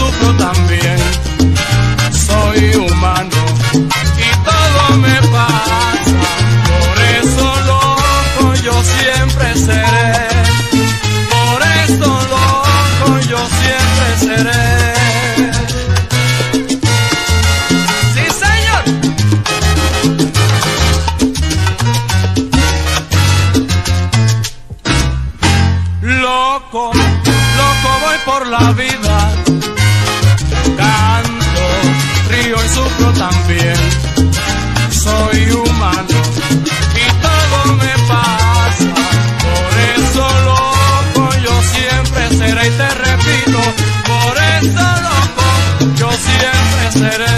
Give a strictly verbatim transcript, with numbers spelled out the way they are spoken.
sufro también. Soy humano y todo me pasa, por eso loco yo siempre seré. Por eso loco yo siempre seré. Sí, señor. Loco, loco voy por la vida, canto, río y sufro también. Soy humano y todo me pasa, por eso loco yo siempre seré. Y te repito, por eso loco yo siempre seré.